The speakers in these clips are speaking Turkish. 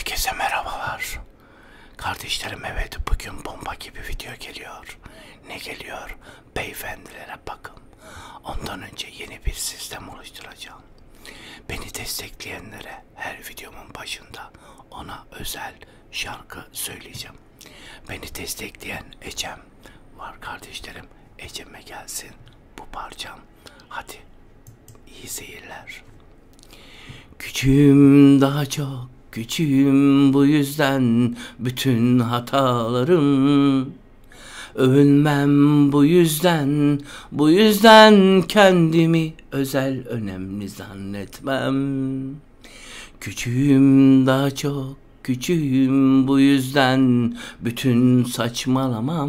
Herkese merhabalar. Kardeşlerim, evet, bugün bomba gibi video geliyor. Ne geliyor? Beyefendilere bakın. Ondan önce yeni bir sistem oluşturacağım. Beni destekleyenlere her videomun başında ona özel şarkı söyleyeceğim. Beni destekleyen Ecem var kardeşlerim. Ecem'e gelsin bu parçam. Hadi iyi seyirler. Küçüğüm, daha çok küçüğüm, bu yüzden bütün hatalarım. Övünmem bu yüzden kendimi özel, önemli zannetmem. Küçüğüm, daha çok küçüğüm, bu yüzden bütün saçmalamam.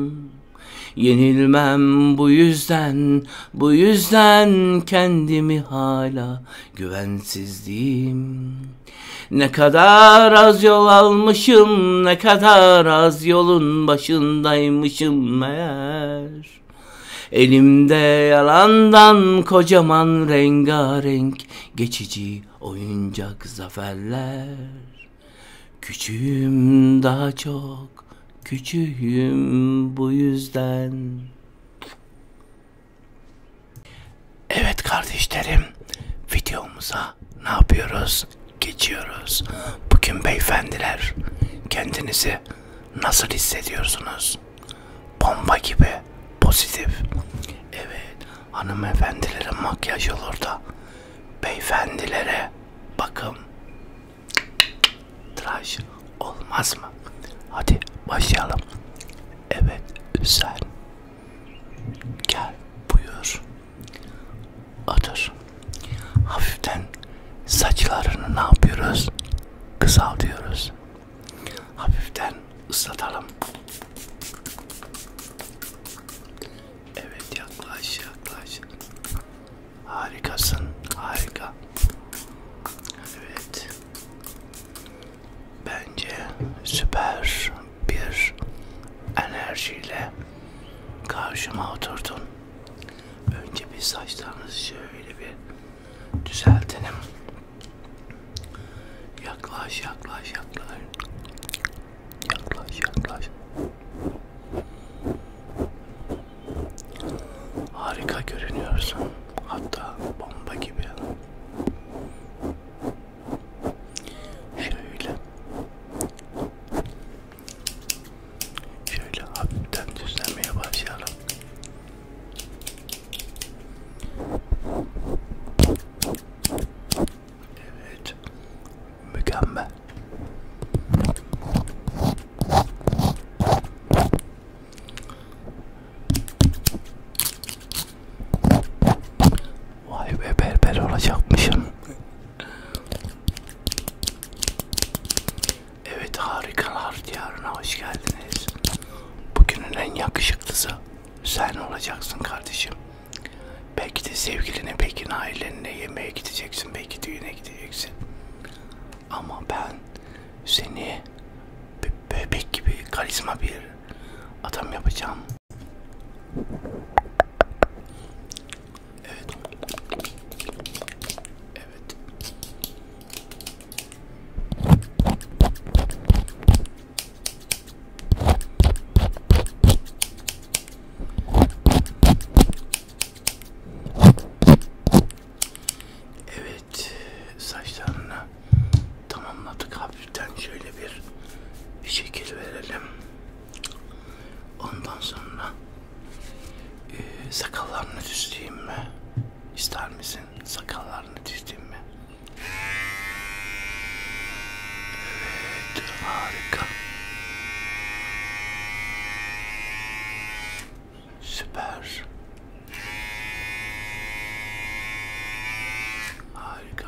Yenilmem bu yüzden kendimi hala güvensizliğim. Ne kadar az yol almışım, ne kadar az yolun başındaymışım meğer. Elimde yalandan kocaman rengarenk geçici oyuncak zaferler. Küçüğüm, daha çok küçüğüm, bu yüzden. Evet kardeşlerim, videomuza ne yapıyoruz? Geçiyoruz. Bugün beyefendiler, kendinizi nasıl hissediyorsunuz? Bomba gibi pozitif. Evet, hanımefendilerin makyaj olur da beyefendilere bakım, tıraş olmaz mı? Hadi başlayalım. Evet, sen gel, buyur, otur. Hafiften saçlarını ne yapıyoruz? Kısaltıyoruz. Hafiften ıslatalım. Evet, yaklaş. Harikasın, harika. Evet. Bence süper bir enerjiyle karşıma oturdun. Önce bir saçlarınızı şöyle bir düzeltelim. Yaklaş. Harika görünüyorsun. Hatta bomba gibi. Şöyle hafiften düzlemeye başlayalım. Evet. Mükemmel. Vay be, berber olacakmışım. Evet, harikalar diyarına hoş geldiniz. Bugünün en yakışıklısı sen olacaksın kardeşim. Belki de sevgiline, belki de ailenle yemeğe gideceksin, belki düğüne gideceksin. Ama ben seni bebek gibi karizma bir adam yapacağım. Evet. Evet. Evet, saçlarını tamamladık. Hafiften şöyle bir şekil verelim. Ondan sonra sakallarını düzleyeyim mi? İster misin? Sakallarını düzleyeyim mi? Evet, harika. Süper. Harika.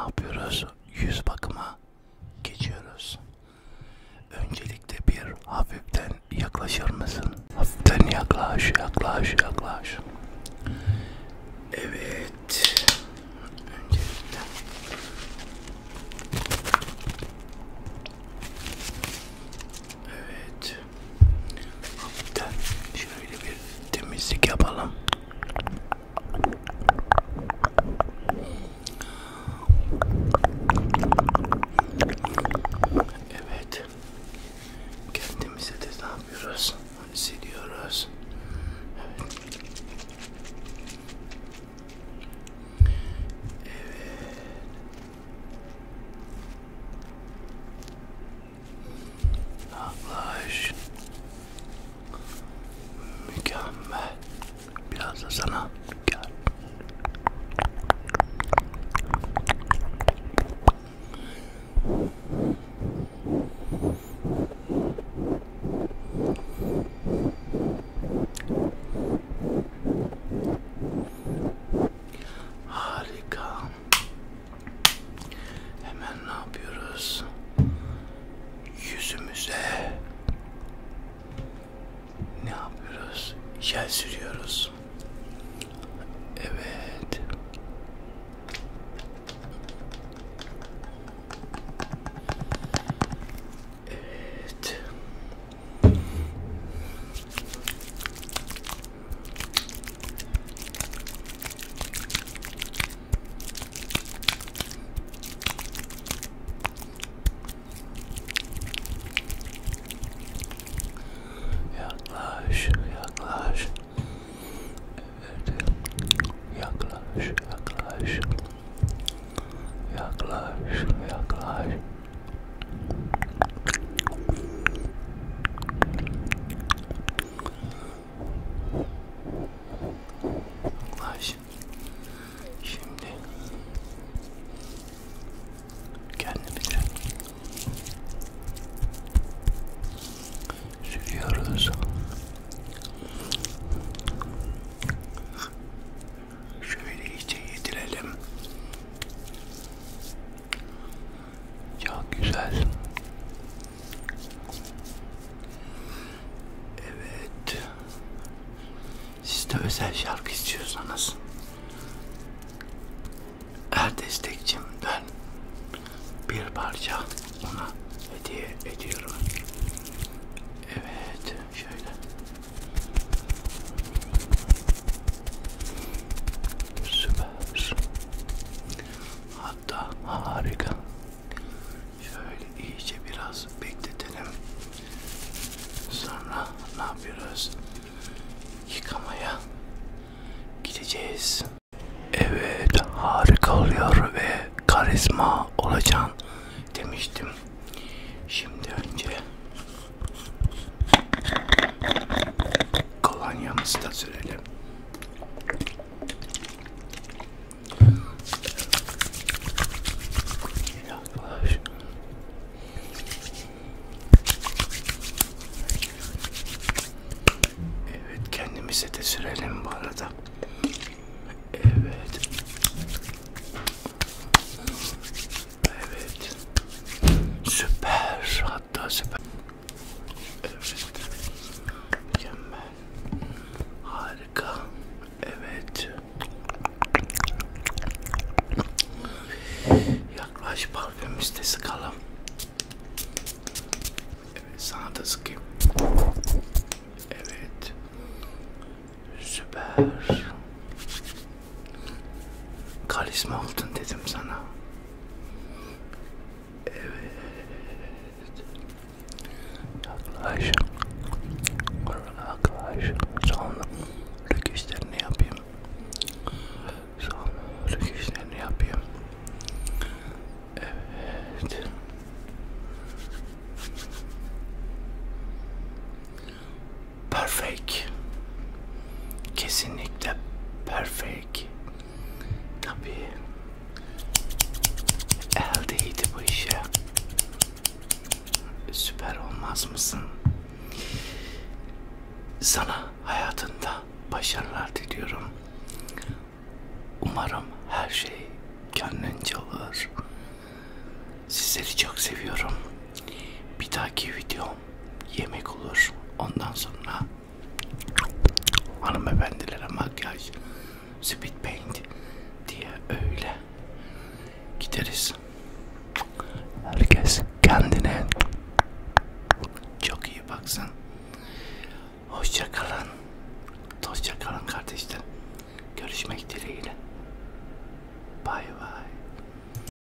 yapıyoruz? Yüz bakıma geçiyoruz. Öncelikle bir hafiften yaklaşır mısın? Hafiften yaklaş, yaklaş, yaklaş. Evet. Öncelikle. Evet. Hafiften şöyle bir temizlik yapalım. Evet. Kendimize de ne yapıyoruz? Siliyoruz. Evet. Evet. Yaklaş. Mükemmel. Biraz da sana gel. Harika. Hemen ne yapıyoruz? Yüzümüze ne yapıyoruz? Jel sürüyoruz. Evet. Evet. Yaklaş, yaklaş. Evet. Yaklaş, yaklaş. Yaklaş, yaklaş. Yaklaş. Şimdi kendimize sürüyoruz. Şöyle iyice yedirelim. Çok güzel. Evet. Siz de özel şarkı istiyorsanız her destekçimden bir parça ona hediye ediyorum. Evet, şöyle. Süper. Hatta harika. Şöyle iyice biraz bekletelim. Sonra ne yapıyoruz? Yıkamaya gideceğiz. Evet, harika oluyor ve karizma olacaksın demiştim. Şimdi önce kolonyamızı da sürelim. Yaklaş. Evet, kendimize de sürelim bu arada. Evet. Evet. Süper. Hatta süper. Evet. Mükemmel. Harika. Evet. Yaklaş, parfümümüzü de sıkalım. Evet, sana da sıkayım. Evet. Süper. Karizma oldun dedim sana. Evet. Yaklaş. Yaklaş. Sonra rüküşlerini yapayım. Sonra rüküşlerini yapayım. Evet. Perfect. Kesinlikle perfect. Tabii. Eldeydi bu işe. Süper olmaz mısın? Sana hayatında başarılar diliyorum. Umarım her şey gönlünce olur. Sizleri çok seviyorum. Bir dahaki videom yemek olur. Ondan sonra hanımefendilere makyaj, speed paint diye öyle gideriz. Herkes kendine çok iyi baksın. Hoşça kalın. Hoşça kalın kardeşler. Görüşmek dileğiyle. Bay bay.